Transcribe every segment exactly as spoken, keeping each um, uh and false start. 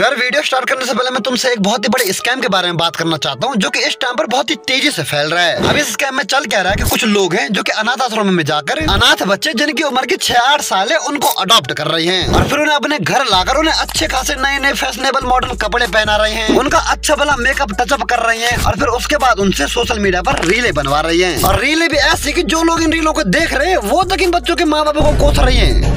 तो यार video start करने से पहले मैं तुमसे एक बहुत ही बड़े स्कैम के बारे में बात करना चाहता हूँ, जो कि इस टाइम पर बहुत ही तेजी से फैल रहा है। अब इस स्कैम में चल क्या रहा है कि कुछ लोग हैं जो कि अनाथ आश्रम में जाकर अनाथ बच्चे जिनकी उम्र की छह आठ साल है उनको अडॉप्ट कर रहे हैं और फिर उन्हें अपने घर लाकर उन्हें अच्छे खासे नए नए फैशनेबल मॉडल कपड़े पहना रहे हैं, उनका अच्छा भला मेकअप टचअप कर रहे हैं और फिर उसके बाद उनसे सोशल मीडिया पर रीलें बनवा रही हैं। और रीलें भी ऐसी कि जो लोग इन रीलों को देख रहे हैं वो तक इन बच्चों के माँ बाप को कोस रही हैं।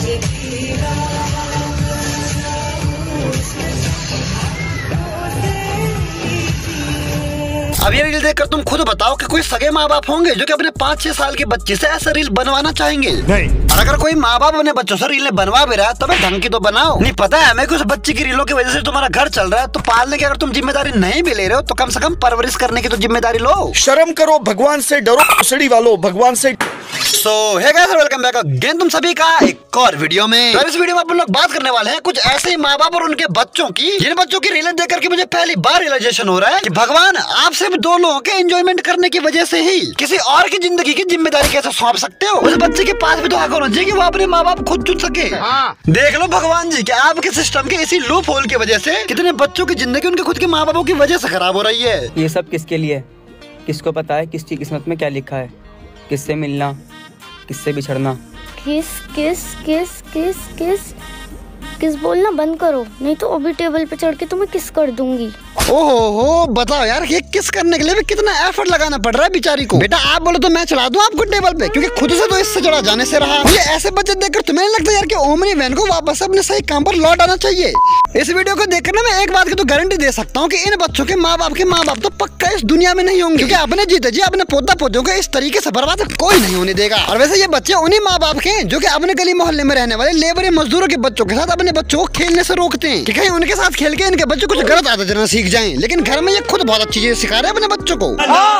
अब ये रील देखकर तुम खुद बताओ कि कोई सगे माँ बाप होंगे जो कि अपने पाँच छह साल के बच्चे से ऐसे रील बनवाना चाहेंगे? नहीं। और अगर कोई माँ बाप अपने बच्चों से रीलें बनवा भी रहा है तो भाई ढंग की तो बनाओ। नहीं पता है हमें कि उस बच्चे की रीलों की वजह से तुम्हारा घर चल रहा है, तो पालने की अगर तुम जिम्मेदारी नहीं भी ले रहे हो तो कम से कम परवरिश करने की तो जिम्मेदारी लो। शर्म करो, भगवान से डरो, भोसड़ी वालों भगवान से। So hey guys, welcome back again तुम सभी का एक और वीडियो में। तो इस वीडियो में अपन लोग बात करने वाले हैं कुछ ऐसे ही माँ बाप और उनके बच्चों की, जिन बच्चों की रीलें देख करके मुझे पहली बार रियलाइजेशन हो रहा है कि भगवान आप सिर्फ दो लोगों के एंजॉयमेंट करने की वजह से ही किसी और की जिंदगी की जिम्मेदारी कैसे सौंप सकते हो। उस बच्चे के पास भी तो हक होना चाहिए कि वो अपने माँ बाप खुद चुन सके। हाँ। देख लो भगवान जी कि आपके सिस्टम के इसी लूप होल की वजह से कितने बच्चों की जिंदगी उनके खुद के माँ बापों की वजह से खराब हो रही है। ये सब किसके लिए? किसको पता है किसकी किस्मत में क्या लिखा है? किससे मिलना, किससे बिछड़ना। किस किस किस किस किस किस बोलना बंद करो, नहीं तो अभी टेबल पे चढ़ के तुम्हें किस कर दूंगी। ओहो हो, बताओ यार ये किस करने के लिए भी कितना एफर्ट लगाना पड़ रहा है बेचारी को। बेटा आप बोलो तो मैं चढ़ा दूं आपको टेबल पे, क्योंकि खुद से तो इससे चढ़ा जाने से रहा। ये ऐसे बच्चे देखकर तुम्हें नहीं लगता यार कि ओमनी वैन को वापस अपने सही काम पर लौट आना चाहिए? इस वीडियो को देखकर ना मैं एक बात की तो गारंटी दे सकता हूँ कि इन बच्चों के माँ बाप के माँ बाप तो पक्का इस दुनिया में नहीं होंगे, क्योंकि अपने जीते जी अपने पोता पोतियों को इस तरीके से बर्बाद कोई नहीं होने देगा। और वैसे ये बच्चे उन्हीं माँ बाप के जो कि अपने गली मोहल्ले में रहने वाले लेबर मजदूरों के बच्चों के साथ अपने बच्चों को खेलने से रोकते हैं कि कहीं उनके साथ खेल के इनके बच्चे कुछ गलत आदतें न सीख जाएं, लेकिन घर में ये खुद बहुत अच्छी चीजें सिखा रहे हैं अपने बच्चों को।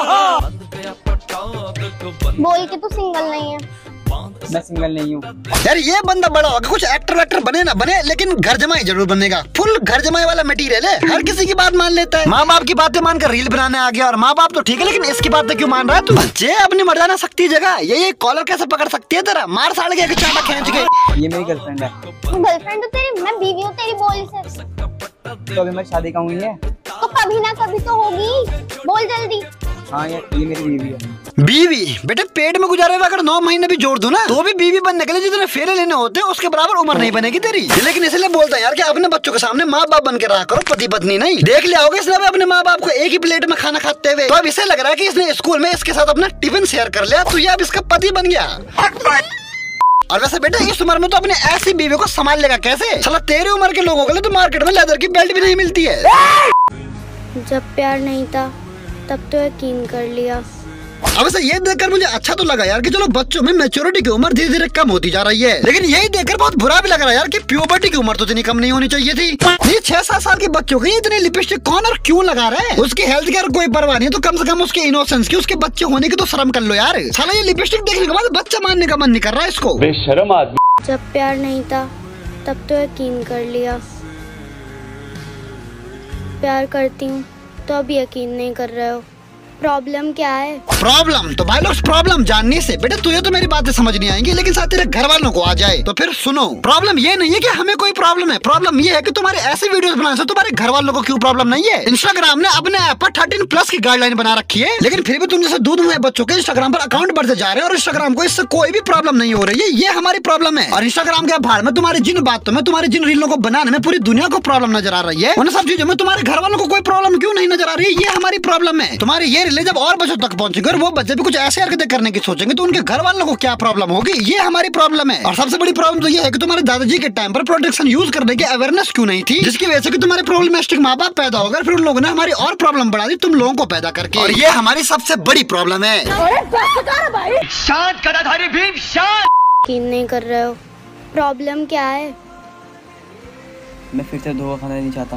बोल के तू सिंगल नहीं है। मैं सिंगल नहीं हूँ यार। ये बंदा बड़ा होगा, कुछ एक्टर वेक्टर बने ना बने, लेकिन घर जमाई जरूर बनेगा। फुल घर जमाई वाला मटेरियल है, हर किसी की बात मान लेता है। माँ बाप की बातें मानकर रील बनाने आ गया, और माँ बाप तो ठीक है लेकिन इसकी बातें क्यों मान रहा है तू? बच्चे अपनी मर्दाना शक्ति जगह ये ये कॉलर कैसे पकड़ सकती है तेरा? मार साड़ के चाटा खींच के। ये मेरी गर्लफ्रेंड है। गर्लफ्रेंड तो तेरी, मैं बीवी हूँ तेरी। बोल से तो अभी मैं शादी का हुई है तो कभी ना कभी तो होगी, बोल जल्दी। हाँ ये, ये मेरी बीवी है। बीवी? बेटे पेट में गुजारे हुए अगर नौ महीने भी जोड़ दूं ना तो भी बीवी बनने के लिए जितने फेरे लेने होते हैं उसके बराबर उम्र नहीं बनेगी तेरी। लेकिन इसलिए बोलता है यार कि अपने बच्चों के सामने माँ बाप बन के रहा करो, पति पत्नी नहीं। देख लिया होगा इसने अपने माँ बाप को एक ही प्लेट में खाना खाते हुए, तो अब इसे लग रहा है कि इसने स्कूल में इसके साथ अपना टिफिन शेयर कर लिया तो ये अब इसका पति बन गया। और वैसे बेटा इस उम्र में तो अपने ऐसी बीवी को संभाल लेगा कैसे? चलो तेरी उम्र के लोगों के लिए तो मार्केट में लेदर की बेल्ट भी नहीं मिलती है। जब प्यार नहीं था तब तो यकीन कर लिया। अब ऐसा ये देखकर मुझे अच्छा तो लगा यार कि चलो बच्चों में मैच्योरिटी की उम्र धीरे धीरे कम होती जा रही है, लेकिन यही देखकर बहुत बुरा भी लग रहा है यार कि प्यूबर्टी की उम्र तो इतनी कम नहीं होनी चाहिए थी। ये छह सात साल के बच्चों की इतनी लिपस्टिक कौन और क्यों लगा रहा है? उसकी हेल्थ केयर कोई परवाह नहीं, तो कम से कम उसके इनोसेंस की, उसके बच्चे होने की तो शर्म कर लो यार। साला ये लिपस्टिक देखने के बाद बच्चा मानने का मन नहीं कर रहा है इसको। बेशर्म आदमी। जब प्यार नहीं था तब तो यकीन कर लिया, प्यार करती हूँ तो अब यकीन नहीं कर रहे हो। प्रॉब्लम क्या है? प्रॉब्लम तो भाई लोग प्रॉब्लम जानने से बेटे तुझे तो मेरी बातें समझ नहीं आएंगी, लेकिन साथ तेरे घर वालों को आ जाए तो फिर सुनो। प्रॉब्लम ये नहीं है कि हमें कोई प्रॉब्लम है, प्रॉब्लम ये है कि तुम्हारे ऐसे वीडियोस बनाने से तुम्हारे घर वालों को क्यों प्रॉब्लम नहीं है। इंस्टाग्राम ने अपने ऐप पर थर्टीन प्लस की गाइडलाइन बना रखी है, लेकिन फिर भी तुम जैसे दूध हुए बच्चों के इंस्टाग्राम पर अकाउंट बढ़ते जा रहे हैं और इंस्टाग्राम को इससे कोई भी प्रॉब्लम नहीं हो रही है। ये हमारी प्रॉब्लम है। और इंस्टाग्राम के आभार में तुम्हारी जिन बातों में, तुम्हारी जिन रीलों को बनाने में पूरी दुनिया को प्रॉब्लम नजर आ रही है, उन सब चीजों में तुम्हारे घर वालों को कोई प्रॉब्लम क्यों नहीं नजर आ रही है? ये हमारी प्रॉब्लम है। तुम्हारी ये रीलें जब और बच्चों तक पहुंचेंगे और वो बच्चे भी कुछ ऐसे हरकतें करने की सोचेंगे तो उनके घर वालों को क्या प्रॉब्लम होगी? ये हमारी प्रॉब्लम है। और सबसे बड़ी प्रॉब्लम तो ये है कि तुम्हारे दादाजी के टाइम पर प्रोटेक्शन यूज करने की अवेयरनेस क्यों नहीं थी, जिसकी वजह से कि तुम्हारे प्रॉब्लमेटिक माँ बाप पैदा हो गए, फिर उन लोगों ने हमारी और प्रॉब्लम बढ़ा दी तुम लोगों को पैदा करके। और ये हमारी सबसे बड़ी प्रॉब्लम है। शांत गदाधारी भीम शांत। यकीन नहीं कर रहे हो। प्रॉब्लम क्या है? मैं फिर से धोखा खाना नहीं चाहता।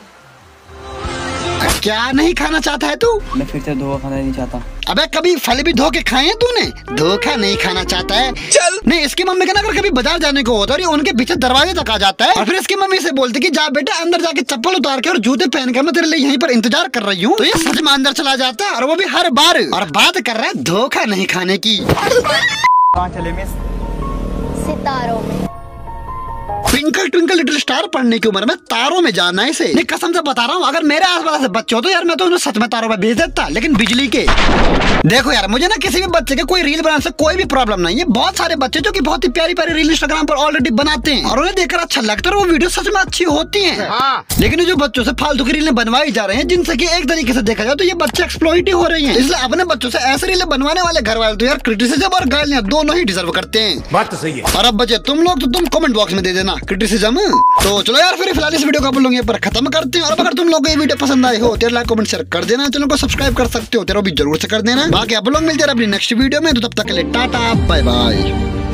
क्या नहीं खाना चाहता है तू? मैं फिर से धोखा खाना नहीं चाहता। अबे कभी फल भी धो के खाए हैं तूने? धोखा नहीं खाना चाहता है? चल नहीं, इसकी मम्मी का ना अगर कभी बाजार जाने को होता है और उनके पीछे दरवाजे तक आ जाता है और फिर इसकी मम्मी से बोलती कि जा बेटा अंदर जाके चप्पल उतार के और जूते पहन कर मैं तेरे लिए यहीं पर इंतजार कर रही हूँ, तो ये सच में अंदर चला जाता है और वो भी हर बार, और बात कर रहा है धोखा नहीं खाने की। कहाँ चले मिस? सितारों में। ट्विंकल ट्विंकल लिटिल स्टार पढ़ने की उम्र में तारों में जाना है इसे। नहीं कसम से बता रहा हूँ, अगर मेरे आसपास से बच्चे हो तो यार मैं तो उन्हें सच में तारों में भेज देता, लेकिन बिजली के। देखो यार मुझे ना किसी भी बच्चे के कोई रील बनाने से कोई भी प्रॉब्लम नहीं है। बहुत सारे बच्चे जो कि बहुत ही प्यारी प्यारी रील इंस्टाग्राम पर ऑलरेडी बनाते हैं और उन्हें देखकर अच्छा लगता है, वो वीडियो सच में अच्छी होती है। हाँ। लेकिन जो बच्चों से फालतू की रीलें बनवाई जा रहे हैं, जिनसे कि एक तरीके से देखा जाए तो ये बच्चे एक्सप्लॉइट हो रही हैं। इसलिए अपने बच्चों से ऐसे रीलें बनवाने वाले घर वाले तो यार क्रिटिसिज्म और गालियां दोनों ही डिजर्व करते हैं। बात तो सही है। और अब बचे तुम लोग, तो तुम कमेंट बॉक्स में दे देना क्रिटिसिज्म। तो चलो यार फिर फिलहाल इस वीडियो को आप लोग यहाँ पर खत्म करते हैं। और अगर तुम लोग को ये वीडियो पसंद आए हो तो लाइक कमेंट शेयर कर देना, चैनल को सब्सक्राइब कर सकते हो तेरा भी जरूर से कर देना। बाकी आप लोग मिलते हैं अपनी नेक्स्ट वीडियो में, तो तब तक के लिए टाटा बाय बाय।